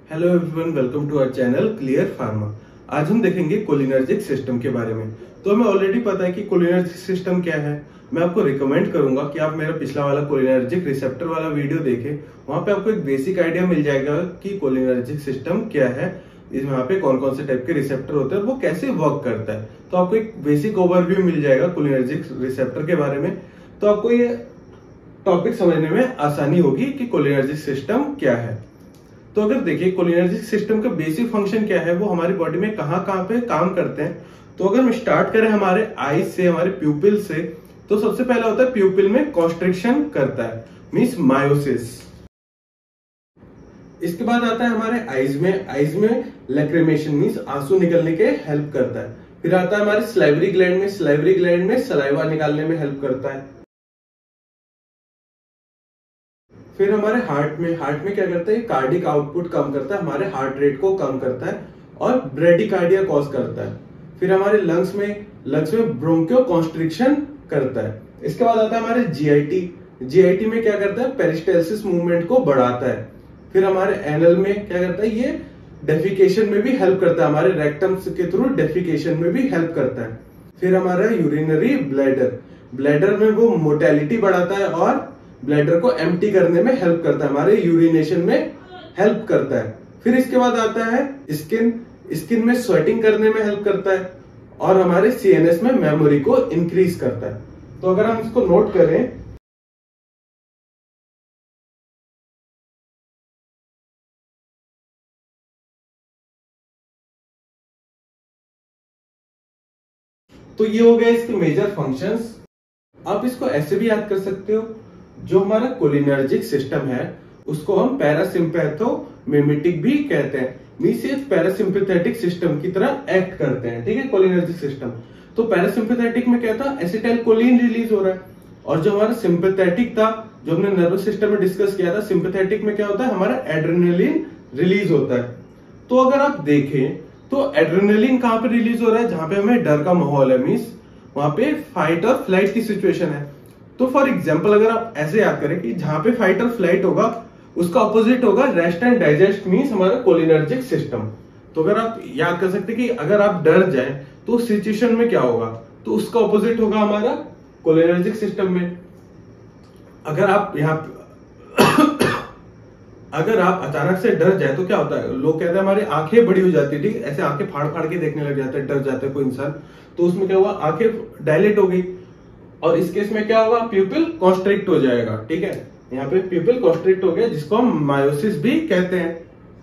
Hello everyone, welcome to our channel clear pharma. आज हम देखेंगे कोलिनर्जिक सिस्टम के बारे में। तो हमें ऑलरेडी पता है कि कोलिनर्जिक सिस्टम क्या है। मैं आपको रिकमेंड करूंगा कि आप मेरा पिछला वाला कोलिनर्जिक रिसेप्टर वाला वीडियो देखें। वहां पे आपको एक बेसिक आइडिया मिल जाएगा कि कोलिनर्जिक सिस्टम क्या है, वहाँ पे कौन कौन से टाइप के रिसेप्टर होते हैं और वो कैसे वर्क करता है। तो आपको एक बेसिक ओवरव्यू मिल जाएगा कोलिनर्जिक रिसेप्टर के बारे में। तो आपको ये टॉपिक समझने में आसानी होगी कि कोलिनर्जिक सिस्टम क्या है। तो अगर देखिए कोलिनर्जिक सिस्टम का बेसिक फंक्शन क्या है, वो हमारी बॉडी में कहाँ कहाँ पे काम करते हैं। तो अगर हम स्टार्ट करें हमारे आईज से, हमारे प्यूपिल से, तो सबसे पहला होता है प्यूपिल में कॉन्स्ट्रिक्शन करता है, मींस मायोसिस। इसके बाद आता है हमारे आईज में लैक्रिमेशन मींस आंसू निकलने के हेल्प करता है। फिर आता है हमारे सलाइवरी ग्लैंड में सलाइवा निकालने में हेल्प करता है। फिर हमारे हार्ट में क्या करता है, कार्डिक आउटपुट कम करता है, हमारे हार्ट रेट को कम करता है और ब्रेडिकार्डिया कॉज करता है। फिर हमारे लंग्स में ब्रोंकियो कॉन्स्ट्रिक्शन करता है। इसके बाद आता है हमारे जीआईटी में क्या करता है, पेरिस्टाल्सिस मूवमेंट को बढ़ाता है। फिर हमारे एनल में क्या करता है, ये डेफिकेशन में भी हेल्प करता है, हमारे रेक्टम्स के थ्रू डेफिकेशन में भी हेल्प करता है। फिर हमारा यूरिनरी ब्लैडर में वो मोटेलिटी बढ़ाता है और ब्लैडर को एम्प्टी करने में हेल्प करता है, हमारे यूरिनेशन में हेल्प करता है। फिर इसके बाद आता है स्किन में स्वेटिंग करने में हेल्प करता है और हमारे सीएनएस में मेमोरी को इंक्रीज करता है। तो अगर हम इसको नोट करें, तो ये हो गया इसके मेजर फंक्शंस। आप इसको ऐसे भी याद कर सकते हो, जो हमारा कोलिनर्जिक सिस्टम है उसको हम पैरासिम्पैथोमिमेटिक भी कहते हैं, मींस ये पैरासिम्पैथेटिक सिस्टम की तरह एक्ट करते हैं। ठीक है, कोलिनर्जिक सिस्टम। तो पैरासिम्पैथेटिक में क्या था, एसिटाइलकोलिन रिलीज हो रहा है, और जो हमारा सिंपैथेटिक था, जो हमने नर्वस सिस्टम में डिस्कस किया था, सिंपैथेटिक में क्या होता है, हमारा एड्रेनलिन रिलीज होता है। तो अगर आप देखें तो एड्रेनलिन कहां पे रिलीज हो रहा है, जहां पे हमें डर का माहौल है, मींस वहां पे फाइट और फ्लाइट की सिचुएशन है। तो फॉर एग्जाम्पल अगर आप ऐसे याद करें कि जहां पे फाइट और फ्लाइट होगा उसका ऑपोजिट होगा रेस्ट एंड डाइजेस्ट, मींस हमारा कोलिनर्जिक सिस्टम। तो अगर आप याद कर सकते कि अगर आप डर जाएं तो उस सिचुएशन में क्या होगा, तो उसका ऑपोजिट होगा हमारा कोलिनर्जिक सिस्टम में। अगर आप अगर आप अचानक से डर जाए तो क्या होता है, लोग कहते हैं हमारी आंखें बड़ी हो जाती है, ठीक है, ऐसे आंखें फाड़ फाड़ के देखने लग जाते हैं, डर जाता है कोई इंसान। तो उसमें क्या हुआ, आंखें डायलेट हो गई, और इस केस में क्या होगा, प्यूपिल कॉन्स्ट्रिक्ट हो जाएगा। ठीक है, यहाँ पे प्यूपिल कॉन्स्ट्रिक्ट हो गया, जिसको हम मायोसिस भी कहते हैं।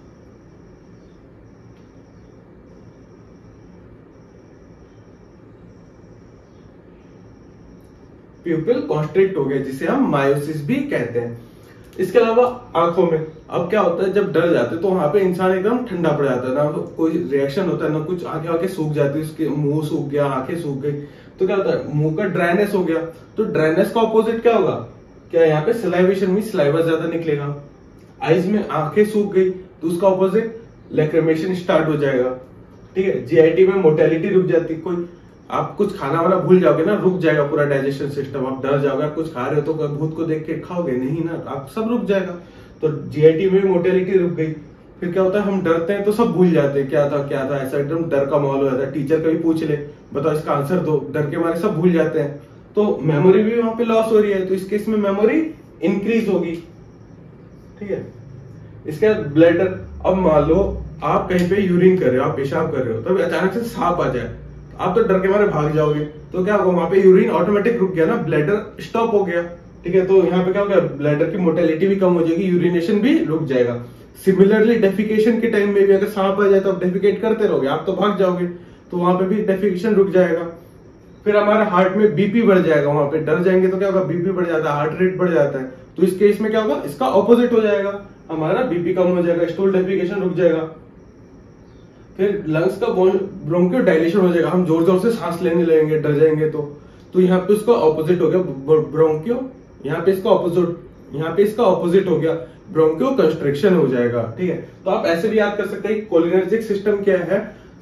प्यूपिल कॉन्स्ट्रिक्ट हो गया जिसे हम मायोसिस भी कहते हैं। इसके अलावा आंखों में अब क्या होता है, जब डर जाते हैं तो वहां पे इंसान एकदम ठंडा पड़ जाता है, ना कोई रिएक्शन होता है ना कुछ, आंखें सूख जाती है, उसके मुंह सूख गया, आंखें सूख गई, तो क्या होता है, मुंह का ड्राइनेस हो गया। तो ड्राइनेस का ऑपोजिट क्या होगा, क्या यहाँ पे सलाइवेशन में सलाइवा ज्यादा निकलेगा। आईज में आंखें सूख गई तो उसका ऑपोजिट लैक्रिमेशन स्टार्ट हो जाएगा। ठीक है, जीआईटी में मोटेलिटी रुक जाती, कोई आप कुछ खाना वाना भूल जाओगे ना, रुक जाएगा पूरा डाइजेशन सिस्टम, आप डर जाओगे, आप कुछ खा रहे हो तो भूत को देख के खाओगे नहीं ना, आप सब रुक जाएगा। तो जीआईटी में मोटेलिटी रुक गई। फिर क्या होता है, हम डरते हैं तो सब भूल जाते हैं, क्या था, ऐसा एकदम डर का माहौल हो जाता है। टीचर कभी पूछ ले, बताओ इसका आंसर दो, डर के मारे सब भूल जाते हैं। तो मेमोरी भी वहां पे लॉस हो रही है, तो इस केस में मेमोरी इंक्रीज होगी। ठीक है, इसके बाद ब्लैडर। अब मान लो आप कहीं पे यूरिन कर रहे हो, आप पेशाब कर रहे हो, तो अचानक से सांप आ जाए, आप तो डर के मारे भाग जाओगे, तो क्या होगा, वहां पे यूरिन ऑटोमेटिक रुक गया ना, ब्लैडर स्टॉप हो गया। ठीक है, तो यहाँ पे क्या होगा, ब्लैडर की मोटेलिटी भी कम हो जाएगी, यूरिनेशन भी रुक जाएगा। सिमिलरली डेफिकेशन के टाइम में भी अगर सांप आ जाए तो आप डेफिकेट करते रहोगे, आप तो भाग जाओगे, तो वहां पे भी डेफिकेशन रुक जाएगा। फिर हमारे हार्ट में बीपी बढ़ जाएगा, वहां पे डर जाएंगे तो क्या होगा, बीपी बढ़ जाता है, हार्ट रेट बढ़ जाता है। तो इस केस में क्या होगा, इसका ऑपोजिट हो जाएगा, हमारा बीपी कम हो जाएगा, स्टूल डेफिकेशन रुक जाएगा। फिर लंग्स का ब्रोंकियो डायलेशन हो जाएगा, हम जोर जोर से सांस लेने लगेंगे डर जाएंगे तो यहाँ पे इसका ऑपोजिट हो गया ब्रोंकियो, यहाँ पे इसका ऑपोजिट हो गया ब्रोंकियो कंस्ट्रिक्शन हो जाएगा। ठीक है, तो आप ऐसे भी याद कर सकते हैं कोलिनर्जिक सिस्टम क्या है,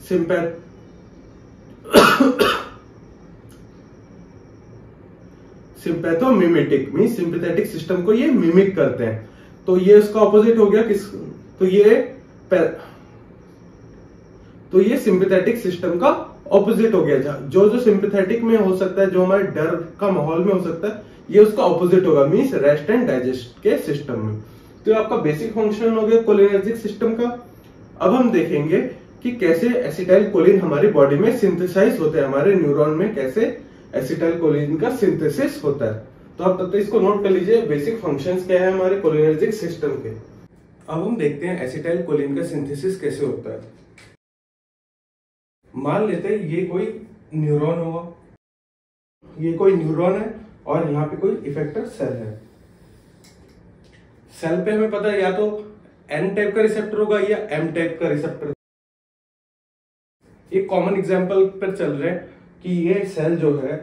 सिंपैथोमिमेटिक मींस सिंपैथेटिक सिस्टम को ये मिमिक करते हैं। तो ये इसका ऑपोजिट हो गया किस, तो ये तो ये सिंपैथेटिक सिस्टम का ऑपोजिट हो गया। जो जो सिंपैथेटिक में हो सकता है, जो हमारे डर का माहौल में हो सकता है, ये उसका ऑपोजिट होगा, मींस रेस्ट एंड डाइजेस्ट के सिस्टम में। तो आपका बेसिक फंक्शन हो गया कोलिनर्जिक सिस्टम का। अब हम देखेंगे कि कैसे एसिटाइल कोलिन हमारी बॉडी में सिंथेसाइज होते हैं, हमारे न्यूरॉन में कैसे एसिटाइल कोलिन का सिंथेसिस होता है। तो आप तब तक इसको नोट कर लीजिए, बेसिक फंक्शंस क्या है हमारे कोलिनर्जिक सिस्टम के। अब हम देखते हैं एसिटाइल कोलिन का सिंथेसिस कैसे होता है। मान लेते हैं ये कोई न्यूरॉन होगा, ये कोई न्यूरॉन है और यहाँ पे कोई इफेक्टर सेल है। सेल पे हमें पता है या तो एन टाइप का रिसेप्टर होगा या एम टाइप का रिसेप्टर। एक कॉमन एग्जांपल पर चल रहे हैं कि ये सेल जो है,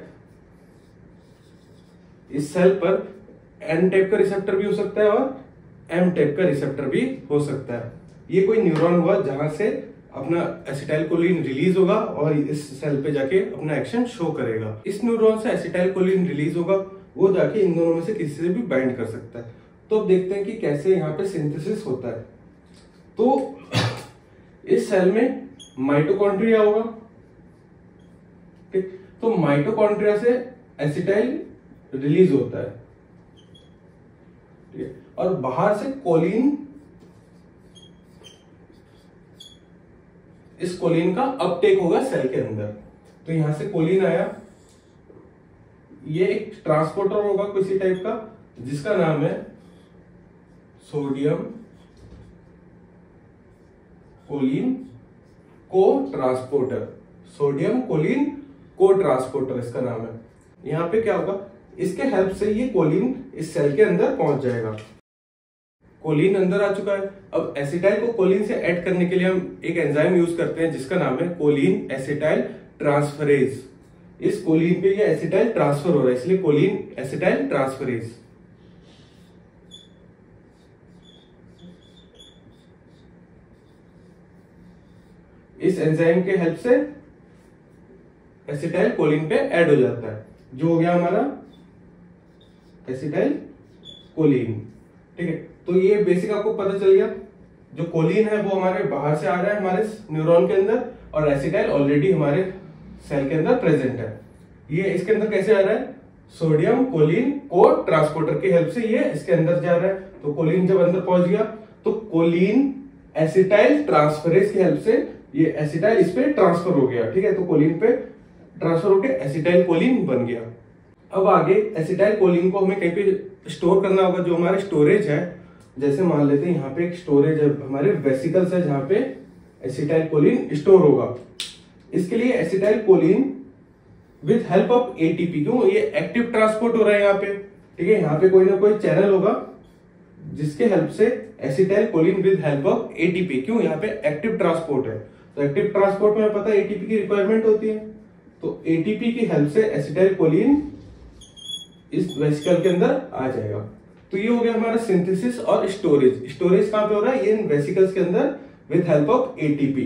इस सेल पर एन टाइप का रिसेप्टर भी हो सकता है और एम टाइप का रिसेप्टर भी हो सकता है। ये कोई न्यूरॉन हुआ जहां से अपना एसिटाइल कोलिन रिलीज होगा और इस सेल पे जाके अपना एक्शन शो करेगा। इस न्यूरॉन से एसिटाइल कोलिन रिलीज होगा, वो जाके इन दोनों में से किसी से भी बाइंड कर सकता है। तो अब देखते हैं कि कैसे यहाँ पे सिंथेसिस होता है। तो इस सेल में माइटोकॉन्ड्रिया होगा, ठीक। तो माइटोकॉन्ड्रिया से एसिटाइल रिलीज होता है, ठीक है। और बाहर से कोलिन, इस कोलिन का अपटेक होगा सेल के अंदर। तो यहां से कोलिन आया, ये एक ट्रांसपोर्टर होगा किसी टाइप का, जिसका नाम है sodium choline co transporter. Sodium choline co transporter इसका नाम है। यहां पे क्या होगा, इसके हेल्प से ये कोलिन इस सेल के अंदर पहुंच जाएगा। कोलिन अंदर आ चुका है। अब एसिटाइल को कोलिन से ऐड करने के लिए हम एक एंजाइम यूज करते हैं जिसका नाम है कोलिन एसिटाइल ट्रांसफरेज। इस कोलिन पे ये एसिटाइल ट्रांसफर हो रहा है, इसलिए कोलिन एसिटाइल ट्रांसफरेज। इस एंजाइम के हेल्प से एसिटाइल कोलिन पे ऐड हो जाता है, जो हो गया हमारा एसिटाइल कोलिन, ठीक है। तो ये बेसिक आपको पता चल गया, जो कोलिन है वो हमारे बाहर से आ रहा है हमारे न्यूरॉन के अंदर, और एसिटाइल ऑलरेडी हमारे सेल के अंदर प्रेजेंट है। ये इसके अंदर कैसे आ रहा है, सोडियम कोलिन को ट्रांसपोर्टर की हेल्प से ये इसके अंदर जा रहा है। तो कोलिन जब अंदर पहुंच गया तो कोलिन एसिटाइल ट्रांसफरेज की हेल्प से ये एसिटाइल इस पे ट्रांसफर हो गया, ठीक है। तो कोलिन पे ट्रांसफर होकर एसिटाइल कोलिन बन गया। अब आगे एसिटाइल कोलिन को हमें कहीं पे स्टोर करना होगा, जो हमारे स्टोरेज है। जैसे मान लेते हैं यहाँ पे एक स्टोरेज है, हमारे वेसिकल्स है जहां पे एसिटाइल कोलिन स्टोर होगा। इसके लिए acetyl choline with help of ATP, क्यों, ये एक्टिव ट्रांसपोर्ट हो रहा है यहाँ पे, ठीक है। यहाँ पे कोई ना कोई चैनल होगा जिसके हेल्प से acetyl choline with help of ATP, क्यों, यहाँ पे एक्टिव ट्रांसपोर्ट है। तो एक्टिव ट्रांसपोर्ट में पता है एटीपी की रिक्वायरमेंट होती है, तो एटीपी की हेल्प से एसिटाइल कोलिन इस वेसिकल के अंदर आ जाएगा। तो ये हो गया हमारा सिंथेसिस और स्टोरेज। स्टोरेज कहां पे हो रहा है, ये इन वेसिकल्स के अंदर विद हेल्प ऑफ एटीपी।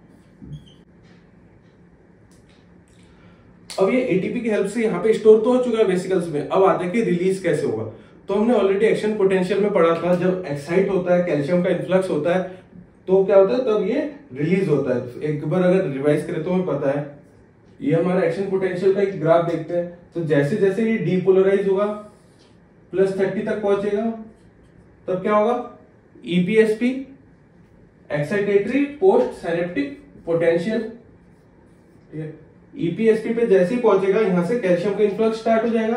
अब ये एटीपी की हेल्प से यहाँ पे स्टोर तो हो चुका है वेसिकल्स में। अब आता है कि रिलीज कैसे होगा। तो हमने ऑलरेडी एक्शन पोटेंशियल में पढ़ा था, जब एक्साइट होता है, कैल्शियम का इन्फ्लक्स होता है, तो क्या होता है, तब ये रिलीज होता है। एक बार अगर रिवाइज करें तो हमें पता है, ये हमारा एक्शन पोटेंशियल का एक ग्राफ देखते हैं। तो जैसे जैसे ये डीपोलराइज होगा, +30 तक पहुंचेगा, तब क्या होगा, EPSP, excitatory post synaptic potential, ठीक है। ईपीएसपी पे जैसे ही पहुंचेगा, यहां से कैल्शियम का इन्फ्लक्स स्टार्ट हो जाएगा।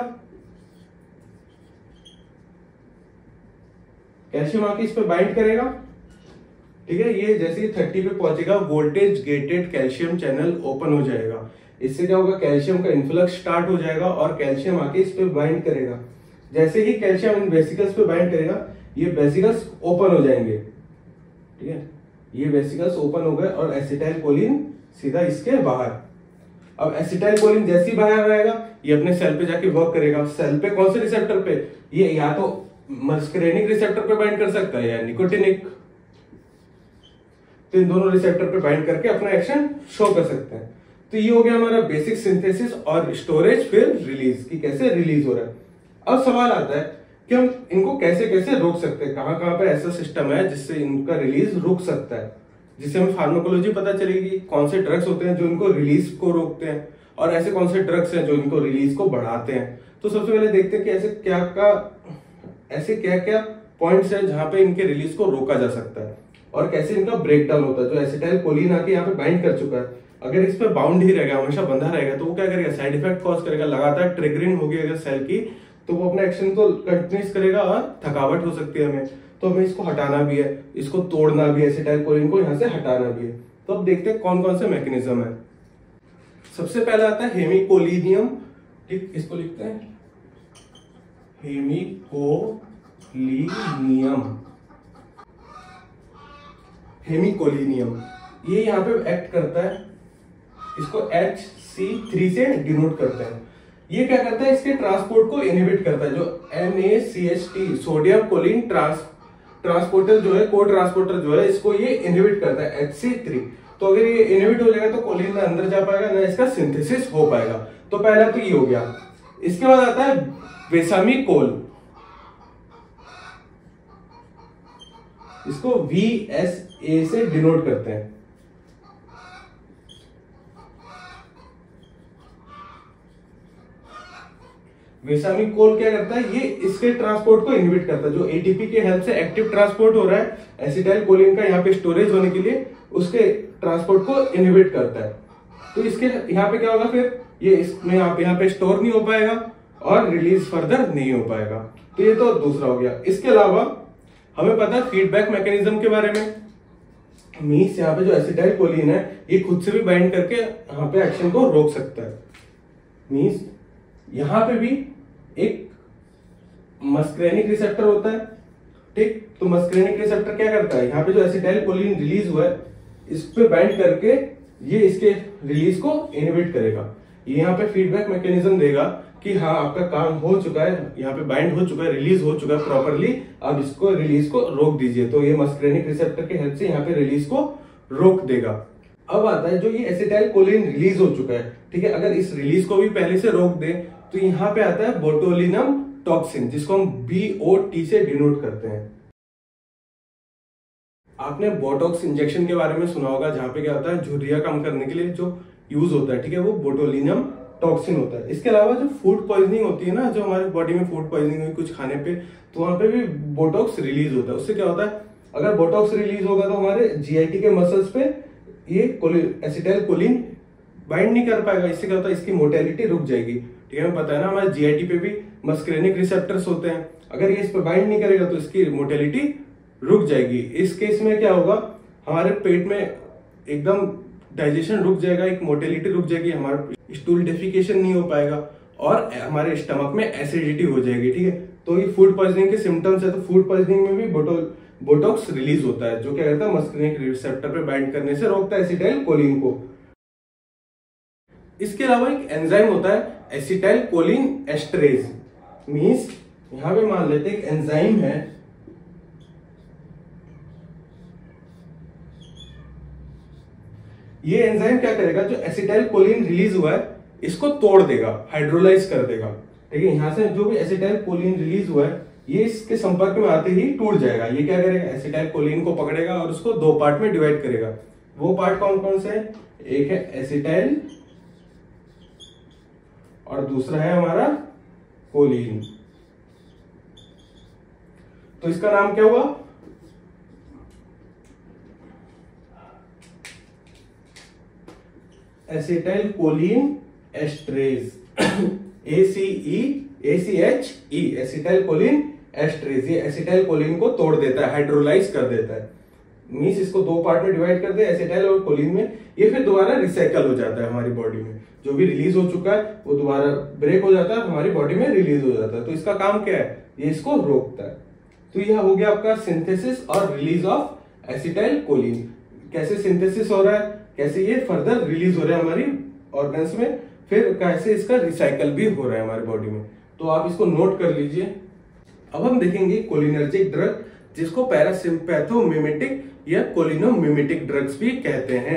कैल्शियम आके इस पे बाइंड करेगा, ठीक है। ये जैसे ही 30 पे पहुंचेगा, voltage gated calcium channel open हो जाएगा। इससे क्या होगा, कैल्शियम का इन्फ्लक्स स्टार्ट हो जाएगा और कैल्शियम आके इस पे बाइंड करेगा। जैसे ही कैल्शियम इन वेसिकल्स पे बाइंड करेगा, ये वेसिकल्स ओपन हो जाएंगे, ठीक है। ये वेसिकल्स ओपन हो गए और एसिटाइल कोलिन सीधा इसके बाहर। अब एसिटाइल कोलिन जैसे ही बाहर आएगा, ये अपने सेल पे जाके वर्क करेगा। सेल पे कौन से रिसेप्टर पे, ये या तो मस्करेनिक रिसेप्टर पे बाइंड कर सकता है या निकोटिनिक। तो इन दोनों रिसेप्टर पे बाइंड करके अपना एक्शन शो कर सकते हैं। तो ये हो गया हमारा बेसिक सिंथेसिस और स्टोरेज, फिर रिलीज, कि कैसे रिलीज हो रहा है। अब सवाल आता है कि हम इनको कैसे कैसे रोक सकते हैं, कहाँ कहाँ पे ऐसा सिस्टम है जिससे इनका रिलीज रुक सकता है, जिससे हमें फार्माकोलॉजी पता चलेगी कौन से ड्रग्स होते हैं जो इनको रिलीज को रोकते हैं और ऐसे कौन से ड्रग्स हैं जो इनको रिलीज को बढ़ाते हैं। तो सबसे पहले देखते हैं कि ऐसे क्या क्या पॉइंट्स है जहां पे इनके रिलीज को रोका जा सकता है और कैसे इनका ब्रेक डाउन होता है। जो एसिटाइल कोलिन आके यहाँ पे बाइंड कर चुका है, अगर इस पे बाउंड ही रहेगा, हमेशा बंधा रहेगा, तो वो क्या करेगा, साइड इफेक्ट कॉज करेगा, लगातार ट्रिगरिंग होगी अगर सेल की, तो वो अपना एक्शन तो कंटिन्यूस करेगा और थकावट हो सकती है हमें। तो हमें इसको हटाना भी है, इसको तोड़ना भी है, एसिटाइल कोलिन को यहाँ से हटाना भी है। तो अब देखते हैं कौन कौन से मैकेनिज्म है। सबसे पहला आता है हेमिकोलिनियम, ठीक, इसको लिखते हैं हेमिकोलिनियम। हेमिकोलिनियम ये यहाँ पे एक्ट करता है, इसको HC3 से डिनोट करते हैं। ये क्या करता है, इसके ट्रांसपोर्ट को इनहिबिट करता है। जो NaCH सोडियम कोलिन ट्रांसपोर्टर जो है, को ट्रांसपोर्टर जो है, इसको ये इनहिबिट करता है HC3। तो अगर ये इनहिबिट हो जाएगा तो कोलिन ना अंदर जा पाएगा ना इसका सिंथेसिस हो पाएगा। तो पहला तो ये हो गया। इसके बाद आता है वेसामिकोल, इसको VSA से डिनोट करते हैं। वेसामिकोल क्या करता है, ये इसके ट्रांसपोर्ट को इनहिबिट करता है। जो ATP के हेल्प से एक्टिव ट्रांसपोर्ट हो रहा है एसिटाइल कोलिन का यहाँ पे स्टोरेज होने के लिए, उसके ट्रांसपोर्ट को इनहिबिट करता है। तो इसके यहाँ पे क्या होगा, फिर ये इसमें यहाँ पे स्टोर नहीं हो पाएगा और रिलीज फर्दर नहीं हो पाएगा। तो ये तो दूसरा हो गया। इसके अलावा हमें पता है फीडबैक मैकेनिज्म के बारे में। मीन्स यहाँ पे जो एसिटाइल कोलिन है ये खुद से भी बाइंड करके यहाँ पे एक्शन को रोक सकता है। मीन्स यहाँ पे भी एक मस्क्रेनिक रिसेप्टर होता है, ठीक। तो मस्क्रेनिक रिसेप्टर क्या करता है, यहाँ पे जो एसिटाइल कोलिन रिलीज हुआ है इस पे बाइंड करके ये इसके रिलीज को इनहिबिट करेगा। ये यहाँ पे फीडबैक मैकेनिज्म देगा कि हाँ आपका काम हो चुका है, यहाँ पे बाइंड हो चुका है, रिलीज हो चुका है प्रॉपरली, अब इसको रिलीज को रोक दीजिए। तो ये मस्क्रेनिक रिसेप्टर के हेल्प से यहाँ पे रिलीज को रोक देगा। अब आता है जो ये एसिटाइल कोलिन रिलीज हो चुका है, ठीक है, अगर इस रिलीज को भी पहले से रोक दे तो यहाँ पे आता है बोटुलिनम टॉक्सिन, जिसको हम BOT से डिनोट करते हैं। आपने बोटॉक्स इंजेक्शन के बारे में सुना होगा, जहां पे क्या होता है, झुर्रियां कम करने के लिए जो यूज होता है, ठीक है, वो बोटुलिनम टॉक्सिन होता है। इसके अलावा जो फूड पॉइजनिंग होती है ना, जो हमारी बॉडी में फूड पॉइजनिंग हुई कुछ खाने पे, तो वहां पे भी बोटॉक्स रिलीज होता है। उससे क्या होता है, अगर बोटॉक्स रिलीज होगा तो हमारे GIT के मसल्स पे ये एसिटाइल कोलिन बाइंड नहीं कर पाएगा। इससे क्या होता है, इसकी मोटेलिटी रुक जाएगी, ठीक है। हमें पता है ना हमारे GIT पे भी मस्क्रेनिक रिसेप्टर्स होते हैं, अगर ये इस पर बाइंड नहीं करेगा तो इसकी मोटेलिटी रुक जाएगी। इस केस में क्या होगा, हमारे पेट में एकदम डाइजेशन रुक जाएगा, एक मोटेलिटी रुक जाएगी, हमारा स्टूल डेफिकेशन नहीं हो पाएगा और हमारे स्टमक में एसिडिटी हो जाएगी, ठीक है। तो ये फूड पॉइजनिंग के सिम्टम्स है। तो फूड पॉइजनिंग में भी बोटॉक्स रिलीज होता है, जो क्या करता है, मस्क्रेनिक रिसेप्टर पे बाइंड करने से रोकता है एसिटाइल कोलिन को। इसके अलावा एक एंजाइम होता है एसिटाइल कोलिन एस्ट्रेज। मीन्स यहां पे मान लेते हैं एक एंजाइम है, ये एंजाइम क्या करेगा, जो एसिटाइल कोलिन रिलीज हुआ है इसको तोड़ देगा, हाइड्रोलाइज कर देगा, ठीक है। यहां से जो भी एसिटाइल कोलिन रिलीज हुआ है ये इसके संपर्क में आते ही टूट जाएगा। ये क्या करेगा, एसिटाइल कोलिन को पकड़ेगा और उसको दो पार्ट में डिवाइड करेगा। वो पार्ट कौन कौन से है, एक है एसिटाइल और दूसरा है हमारा कोलिन। तो इसका नाम क्या हुआ, acetyl choline esterase, ACHE, acetyl choline esterase. ये एसिटाइल कोलिन को तोड़ देता है, हाइड्रोलाइज कर देता है। मीन्स इसको दो पार्ट में डिवाइड कर दे, एसिटाइल और कोलिन में, ये फिर दोबारा रिसाइकल हो जाता है हमारी बॉडी में। जो भी रिलीज हो चुका है वो दोबारा ब्रेक हो जाता है, हमारी बॉडी में रिलीज हो जाता है। तो इसका काम क्या है, ये इसको रोकता है। तो यह हो गया आपका सिंथेसिस और रिलीज ऑफ एसिटाइल कोलिन। कैसे सिंथेसिस हो रहा है, कैसे ये फर्दर रिलीज हो रहा है हमारी ऑर्गन्स में, फिर कैसे इसका रिसाइकल भी हो रहा है हमारी बॉडी में। तो आप इसको नोट कर लीजिए। अब हम देखेंगे कोलिनर्जिक ड्रग, जिसको पैरासिम्पैथोमिमेटिक या कोलिनोमिमेटिक ड्रग्स भी कहते हैं।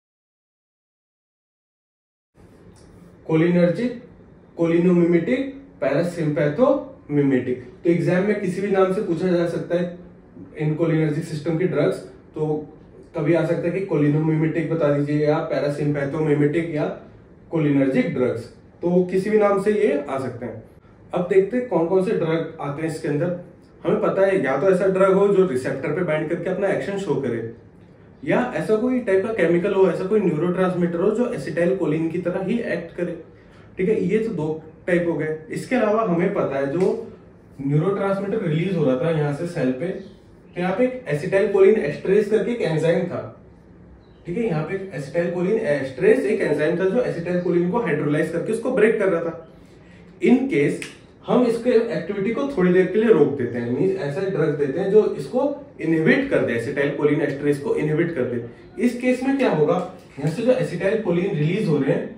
Cholinergic, cholinomimetic parasympathomimetic. तो एग्जाम में किसी भी नाम से पूछा जा सकता है इन कोलिनर्जिक सिस्टम की ड्रग्स। तो कभी आ सकता है कि कोलिनोमिमेटिक बता दीजिए, या पैरासिम्पैथोमिमेटिक, या कोलिनर्जिक ड्रग्स। तो किसी भी नाम से ये आ सकते हैं। अब देखते हैं कौन कौन से ड्रग आते हैं इसके अंदर। हमें पता है या तो ऐसा ड्रग हो जो रिसेप्टर पे बाइंड करके अपना एक्शन शो करे, या ऐसा कोई टाइप का केमिकल हो, ऐसा कोई न्यूरोट्रांसमीटर हो जो एसिटाइल कोलिन की तरह ही एक्ट करे। ठीक है, ये तो दो टाइप हो गए। इसके अलावा हमें पता है जो न्यूरोट्रांसमीटर रिलीज हो रहा था यहाँ से सेल पे, तो यहाँ पे एक एसिटाइल कोलिन एस्ट्रेज करके एक एंजाइम था। ठीक है, यहाँ पे एक एसिटाइल कोलिन एस्ट्रेज एक एंजाइम था जो एसिटाइल कोलिन को हाइड्रोलाइज करके उसको ब्रेक कर रहा था। इन केस हम इसके एक्टिविटी को थोड़ी देर के लिए रोक देते हैं, मींस ऐसा ड्रग देते हैं जो इसको इनहिबिट कर दे, एसिटाइल कोलिन एस्ट्रेज को इनहिबिट कर दे। इस केस में क्या होगा, यहाँ से जो एसिटाइल कोलिन रिलीज हो रहे हैं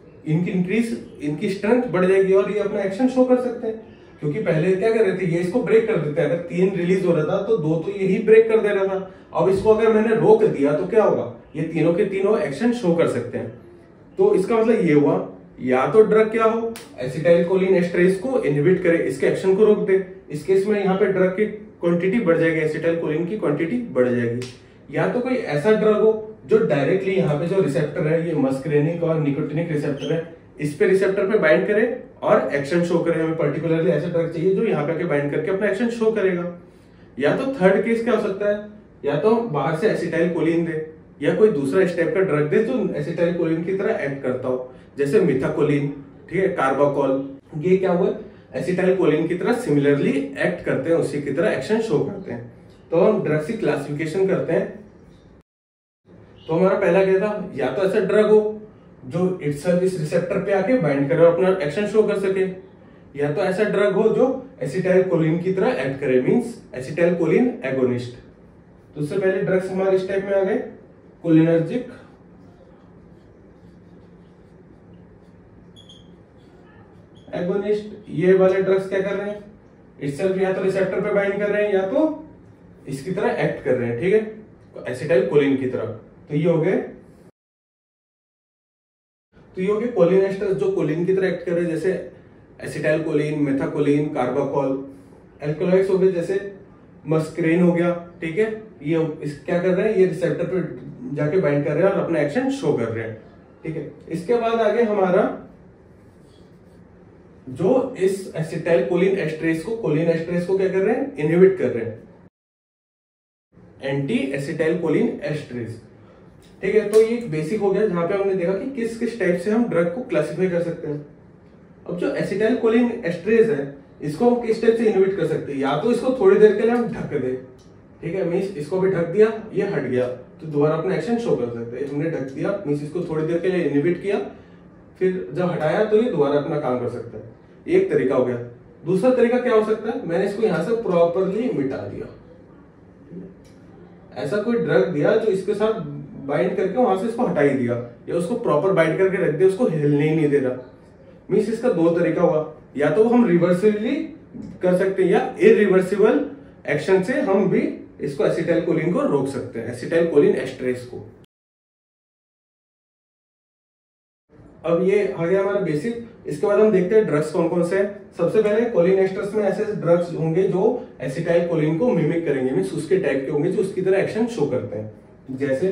इनकी स्ट्रेंथ बढ़ जाएगी और ये अपना एक्शन शो कर सकते हैं। क्योंकि पहले क्या कर रहे थे, ये इसको ब्रेक कर देते हैं। अगर 3 रिलीज हो रहा था तो 2 तो यही ब्रेक कर दे रहा था। अब इसको अगर मैंने रोक दिया तो क्या होगा, ये तीनों के तीनों एक्शन शो कर सकते हैं। तो इसका मतलब ये हुआ, या तो ड्रग क्या हो, एसिटाइल कोलिन एस्ट्रेज को इनहिबिट करे, इसके एक्शन को रोक दे। इस केस में यहाँ पे ड्रग की क्वांटिटी बढ़ जाएगी, एसिटाइल कोलिन की क्वांटिटी बढ़ जाएगी। या तो कोई ऐसा ड्रग हो जो डायरेक्टली यहाँ पे जो रिसेप्टर है, ये मस्करेनिक और निकोटिनिक रिसेप्टर है, इस पे रिसेप्टर पे बाइंड करे और एक्शन शो करे। हमें पर्टिकुलरली ऐसा ड्रग चाहिए जो यहाँ पे बाइंड करके अपना एक्शन शो करेगा। या तो थर्ड केस क्या हो सकता है, या तो बाहर से एसिटाइल कोलिन दे, या कोई दूसरा स्टेप का ड्रग दे जो एसिटाइल कोलिन की तरह एक्ट करता हो, जैसे मिथाकोलिन, ठीक है, कार्बाकोल। ये क्या हुआ, एसिटाइल कोलिन की तरह सिमिलरली एक्ट करते हैं, उसी की तरह एक्शन शो करते हैं। तो हम ड्रग्स की क्लासिफिकेशन करते हैं। तो हमारा पहला क्या था, या तो ऐसा ड्रग हो जो इटसेल्फ इस रिसेप्टर पे आके बाइंड करे और अपना एक्शन शो कर सके, या तो ऐसा ड्रग हो जो एसिटाइल कोलिन की तरह एक्ट करे, मींस एसिटाइल कोलिन एगोनिस्ट। तो उससे पहले ड्रग्स हमारे इस टाइप में आ गए, कोलिनर्जिक, एगोनिस्ट। ये वाले ड्रग्स क्या कर रहे हैं, इटसेल्फ या तो रिसेप्टर पे बाइंड कर रहे हैं या तो इसकी तरह एक्ट कर रहे हैं, ठीक है, एसिटाइल कोलिन की तरह। तो ये हो गए कोलिन एस्टर्स जो कोलिन की तरह एक्ट कर रहे हैं, जैसे acetyl choline, methacholine, carbachol. Alkaloids हो गए जैसे मस्करेन हो गया, ठीक है, ये क्या कर रहे हैं, ये रिसेप्टर पे जाके बाइंड कर रहे हैं और अपना एक्शन शो कर रहे हैं, ठीक है। इसके बाद आगे हमारा जो इस एसिटाइल कोलिन एस्ट्रेज को क्या कर रहे हैं, इनहिबिट कर रहे हैं, एंटी एसिटाइल कोलिन एस्ट्रेज, ठीक है। तो ये बेसिक हो गया जहां पे हमने देखा कि किस किस टाइप से हम ड्रग को क्लासिफाई कर सकते हैं। अब जो एसिटाइल कोलिन एस्ट्रेज है, इसको हम किस टाइप से इनहिबिट कर सकते हैं, या तो इसको थोड़ी देर के लिए हम ढक दे, ठीक है, मींस इसको भी ढक दिया, ये हट गया तो दोबारा अपना एक्शन शो कर सकते हैं। हमने ढक दिया मींस इसको थोड़ी देर के लिए इनहिबिट किया, फिर जब हटाया तो ये दोबारा अपना काम कर सकता है। एक तरीका हो गया। दूसरा तरीका क्या हो सकता है, मैंने इसको यहां से प्रॉपरली मिटा दिया, ऐसा कोई ड्रग दिया जो इसके साथ बाइंड करके वहां से इसको हटा ही दिया, या उसको प्रॉपर बाइंड करके रख दिया, उसको हिलने ही नहीं दे रहा। मींस इसका 2 तरीका हुआ, या तो हम रिवर्सिबली कर सकते हैं या इरिवर्सिबल एक्शन से हम भी इसको एसिटाइल कोलिन को रोक सकते हैं, एसिटाइल कोलिन एस्ट्रेज को। अब ये आ गया हमारा बेसिक। इसके बाद हम देखते हैं ड्रग्स कौन कौन से हैं। सबसे पहले कोलिन एस्टर्स में ऐसे ड्रग्स होंगे जो एसिटाइल कोलिन को मिमिक करेंगे, मींस उसके टाइप के होंगे जो उसकी तरह एक्शन शो करते हैं, जैसे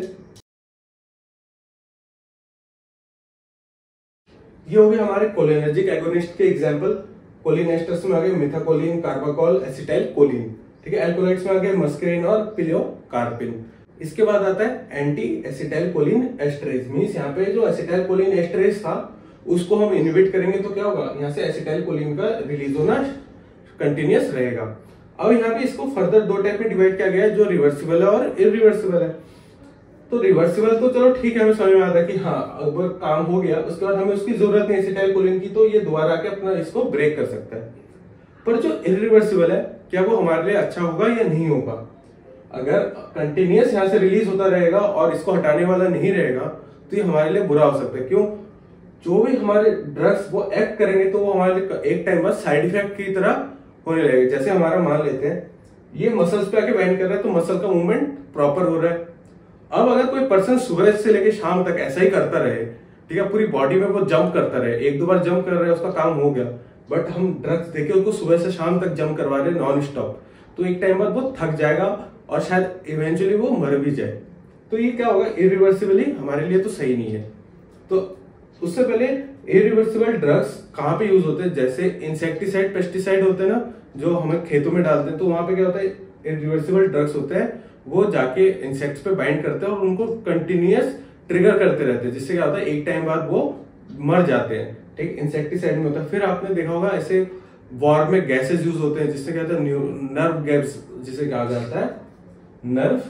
ये हो गए हमारे कोलिनर्जिक एगोनिस्ट के एग्जांपल। कोलिन एस्टर्स में आ गए मिथाकोलिन, कार्बाकोल, एसिटाइल कोलिन, ठीक है। एल्कोलॉइड्स में आ गए मस्करीन और पिलियोकार्पिन। इसके बाद आता है anti acetyl choline esterase, means यहाँ पे जो एसिटाइल कोलिन एस्ट्रेज था उसको हम इनहिबिट करेंगे तो क्या होगा, यहाँ से एसिटाइल कोलिन का रिलीज होना कंटिन्यूअस रहेगा। अब यहाँ पे इसको फर्दर 2 टाइप में डिवाइड किया गया है, जो रिवर्सिबल है और इरिवर्सिबल है। तो रिवर्सिबल तो चलो ठीक है, हमें समझ में आता है कि हाँ अब काम हो गया, उसके बाद हमें उसकी जरूरत नहीं एसिटाइल कोलिन की, तो ये दोबारा आके अपना इसको ब्रेक कर सकता है। पर जो इरिवर्सिबल है, क्या वो हमारे लिए अच्छा होगा या नहीं होगा। अगर कंटिन्यूअस यहाँ से रिलीज होता रहेगा और इसको हटाने वाला नहीं रहेगा तो ये हमारे लिए बुरा हो सकता है। क्यों, जो भी हमारे ड्रग्स वो एक्ट करेंगे तो वो हमारे एक टाइम बाद साइड इफेक्ट की तरह होने लगेगा। जैसे हमारा मान लेते हैं ये मसल्स पे आके बाइंड कर रहा है तो मसल का मूवमेंट प्रॉपर हो रहा है। अब अगर कोई पर्सन सुबह से लेके शाम तक ऐसा ही करता रहे, ठीक है, पूरी बॉडी में वो जंप करता रहे, 1-2 बार जंप कर रहा है, उसका काम हो गया, बट हम ड्रग्स देके उसको सुबह से शाम तक जम करवा रहे नॉन स्टॉप, तो एक टाइम बाद वो थक जाएगा और शायद इवेंचुअली वो मर भी जाए। तो ये क्या होगा, इरिवर्सिबली हमारे लिए तो सही नहीं है। तो उससे पहले इरिवर्सिबल ड्रग्स कहाँ पे यूज होते हैं, जैसे इंसेक्टिसाइड पेस्टिसाइड होते हैं ना जो हमें खेतों में डालते हैं, तो वहां पे क्या होता है, इरिवर्सिबल ड्रग्स होते हैं, वो जाके इंसेक्ट्स पे बाइंड करते हैं और उनको कंटिन्यूअस ट्रिगर करते रहते हैं, जिससे क्या होता है एक टाइम बाद वो मर जाते हैं। ठीक, इंसेक्टिसाइड में होता है। फिर आपने देखा होगा ऐसे वॉर में गैसेस यूज होते हैं, जिससे क्या होता है नर्व गैस, जिसे कहा जाता है नर्व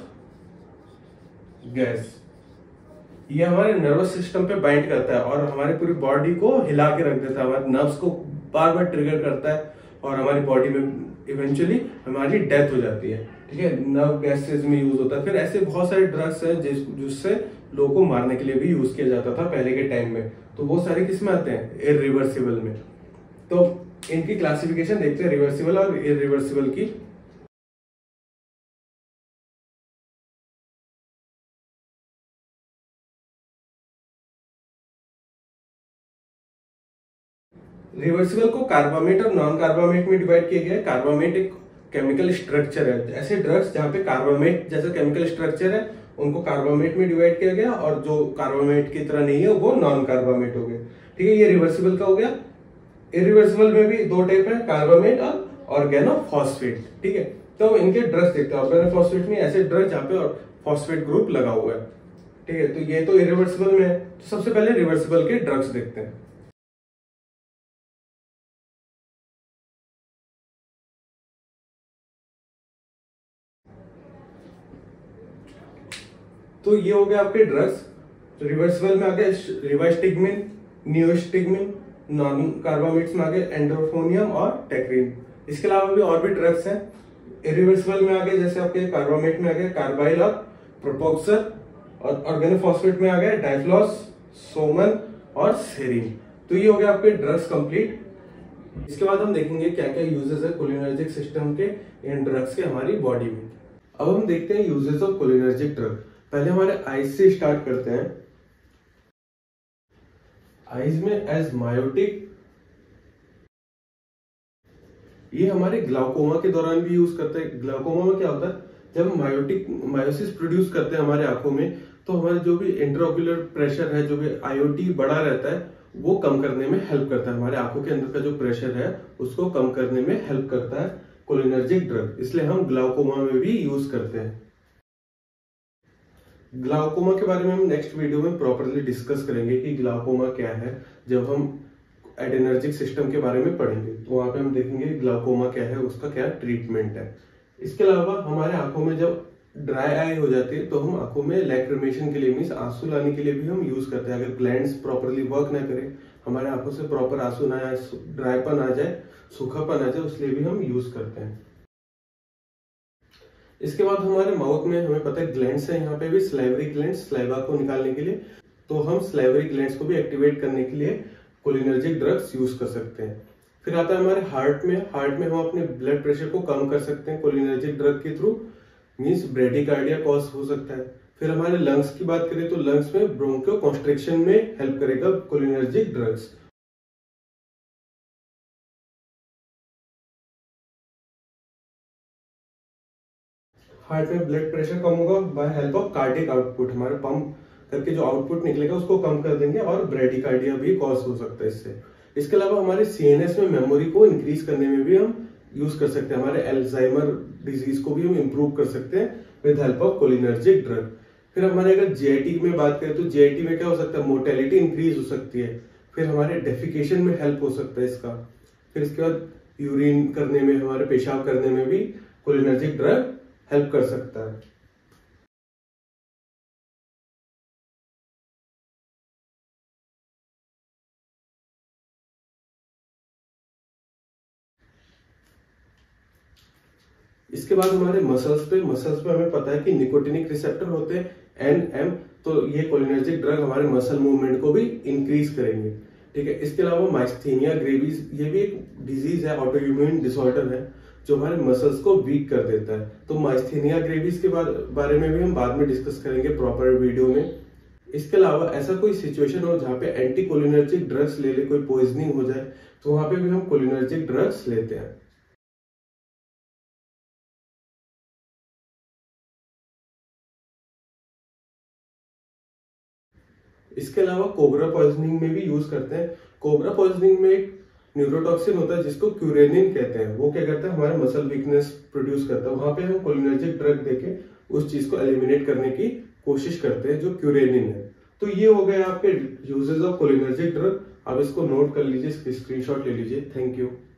गैस। ये हमारे नर्वस सिस्टम पे बाइंड करता है और हमारी पूरी बॉडी को हिला के रख देता है, हमारे नर्व्स को बार बार ट्रिगर करता है और हमारी बॉडी में इवेंचुअली हमारी डेथ हो जाती है। ठीक है, नर्व गैसेस में यूज होता है। फिर ऐसे बहुत सारे ड्रग्स हैं जिससे लोगों को मारने के लिए भी यूज किया जाता था पहले के टाइम में, तो वो सारे किस में आते हैं, इरिवर्सिबल में। तो इनकी क्लासिफिकेशन देखते हैं रिवर्सिबल और इरिवर्सिबल की। रिवर्सिबल को कार्बामेट और नॉन कार्बामेट में डिवाइड किया गया है। कार्बामेट एक केमिकल स्ट्रक्चर है, ऐसे ड्रग्स जहां पे कार्बामेट जैसा केमिकल स्ट्रक्चर है उनको कार्बामेट में डिवाइड किया गया, और जो कार्बामेट की तरह नहीं है वो नॉन कार्बामेट हो गए। ठीक है, ये रिवर्सिबल का हो गया। इरिवर्सिबल में भी दो टाइप है, कार्बामेट और ऑर्गेनोफॉस्फेट। ठीक है, तो इनके ड्रग्स देखते हैं। ऑर्गेनोफॉस्फेट में ऐसे ड्रग्स जहाँ पे फॉस्फेट ग्रुप लगा हुआ है। ठीक है, तो ये तो इरिवर्सिबल में है। तो सबसे पहले रिवर्सिबल के ड्रग्स देखते हैं। तो ये हो गया आपके ड्रग्स। तो रिवर्सिबल में आ गए रिवास्टिगमिन, नियोस्टिगमिन, नॉन कार्बामेट्स में आ गए एंडोर्फोनियम और टेक्रिन। इसके अलावा भी और भी ड्रग्स हैं। इरिवर्सिबल में आ गए जैसे आपके कार्बामेट में आ गए कार्बाइल और प्रोपोक्सर, और ऑर्गेनोफॉस्फेट में आ गए डाइफ्लॉस, सोमन और सेरीन। तो ये हो गया आपके ड्रग्स कंप्लीट। इसके बाद हम देखेंगे क्या क्या यूजेस है कोलिनर्जिक सिस्टम के इन ड्रग्स के हमारी बॉडी में। अब हम देखते हैं यूजेस ऑफ कोलिनर्जिक ड्रग। पहले हमारे आइज से स्टार्ट करते हैं। आइज में एज मायोटिक, ये हमारे ग्लाउकोमा के दौरान भी यूज करते हैं। ग्लाउकोमा में क्या होता है, जब मायोसिस प्रोड्यूस करते हैं हमारे आंखों में, तो हमारे जो भी इंट्राओक्यूलर प्रेशर है, जो भी आईओटी बड़ा रहता है, वो कम करने में हेल्प करता है। हमारे आंखों के अंदर का जो प्रेशर है उसको कम करने में हेल्प करता है कोलिनर्जिक ड्रग, इसलिए हम ग्लाउकोमा में भी यूज करते हैं। ग्लाउकोमा के बारे में हम नेक्स्ट वीडियो में प्रॉपरली डिस्कस करेंगे कि ग्लाउकोमा क्या है, जब हम एडिनर्जिक सिस्टम के बारे में पढ़ेंगे तो वहां पे हम देखेंगे ग्लाउकोमा क्या है, उसका क्या ट्रीटमेंट है। इसके अलावा हमारे आंखों में जब ड्राई आई हो जाती है तो हम आंखों में लैक्रिमेशन के लिए, मींस आंसू लाने के लिए भी हम यूज करते हैं। अगर ग्लैंड्स प्रॉपरली वर्क ना करें, हमारे आंखों से प्रॉपर आंसू ना आए, ड्राईपन आ जाए, सूखापन आ जाए, उसलिए भी हम यूज करते हैं। इसके बाद हमारे माउथ में हमें पता है ग्लैंड्स है, यहाँ पे भी स्लाइवरी ग्लैंड्स, स्लाइवा को निकालने के लिए, तो हम स्लाइवरी ग्लैंड्स को भी एक्टिवेट करने के लिए कोलिनर्जिक ड्रग्स यूज कर सकते हैं। फिर आता है हमारे हार्ट में हम अपने ब्लड प्रेशर को कम कर सकते हैं कोलिनर्जिक ड्रग के थ्रू, मींस ब्रेडिकार्डिया कॉज हो सकता है। फिर हमारे लंग्स की बात करें तो लंग्स में ब्रोंकियो कॉन्स्ट्रिक्शन में हेल्प करेगा कोलिनर्जिक ड्रग्स। हार्ट में ब्लड प्रेशर कम होगा by help of cardiac output, हमारे पंप करके जो आउटपुट निकलेगा उसको कम कर देंगे, और ब्रेडिकार्डिया भी कॉज हो सकता है इससे। इसके अलावा हमारे सीएनएस में मेमोरी को इंक्रीज करने में भी हम यूज कर सकते हैं। हमारे एल्जाइमर डिजीज को भी हम इंप्रूव कर सकते हैं with help of cholinergic drug. फिर हमारे अगर जीआईटी में बात करें तो जीआईटी में क्या हो सकता है, मोर्टेलिटी इंक्रीज हो सकती है। फिर हमारे डेफिकेशन में हेल्प हो सकता है इसका। फिर इसके बाद यूरिन करने में, हमारे पेशाब करने में भी कोलिनर्जिक ड्रग हेल्प कर सकता है। इसके बाद हमारे मसल्स पे हमें पता है कि निकोटिनिक रिसेप्टर होते हैं NM, तो ये कोलिनर्जिक ड्रग हमारे मसल मूवमेंट को भी इंक्रीज करेंगे। ठीक है, इसके अलावा माइस्थेनिया ग्रेविस, ये भी एक डिजीज है, ऑटोइम्यून डिसऑर्डर है जो हमारे मसल्स को वीक कर देता है। तो माइस्थेनिया ग्रेविस के बारे में भी हम बाद में डिस्कस करेंगे प्रॉपर वीडियो में। इसके अलावा ऐसा कोई सिचुएशन हो जहाँ पे एंटी कोलिनर्जिक ड्रग्स ले ले, कोई पॉइजनिंग हो जाए, तो वहां पे भी हम कोलिनर्जिक ड्रग्स लेते हैं। इसके अलावा कोबरा पॉइजनिंग में भी यूज करते हैं। कोबरा पॉइजनिंग में एक न्यूरोटॉक्सिन होता है जिसको क्यूरेनिन कहते हैं। वो क्या करता है, हमारे मसल वीकनेस प्रोड्यूस करता है। वहां पे हम कोलिनर्जिक ड्रग देके उस चीज को एलिमिनेट करने की कोशिश करते हैं, जो क्यूरेनिन है। तो ये हो गए आपके यूजेस ऑफ कोलिनर्जिक ड्रग। आप इसको नोट कर लीजिए, इसकी स्क्रीनशॉट ले लीजिए। Thank you.